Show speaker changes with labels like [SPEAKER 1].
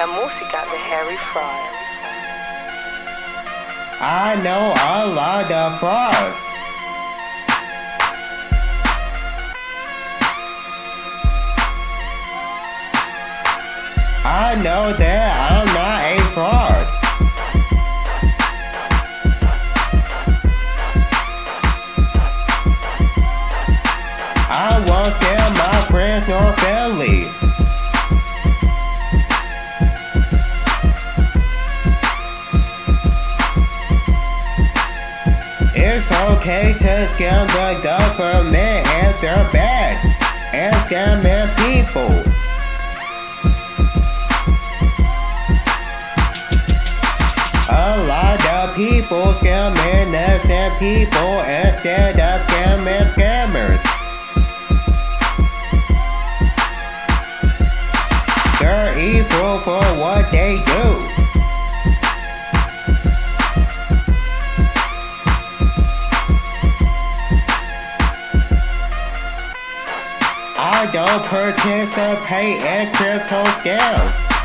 [SPEAKER 1] La música de Harry Fraud.
[SPEAKER 2] I know a lot of frauds. I know that I'm not a fraud. I won't scare my friends nor family. It's okay to scam the government if they're bad and scamming people. A lot of people scam innocent people instead of scamming scammers. They're evil for what they do. I don't participate in crypto scams.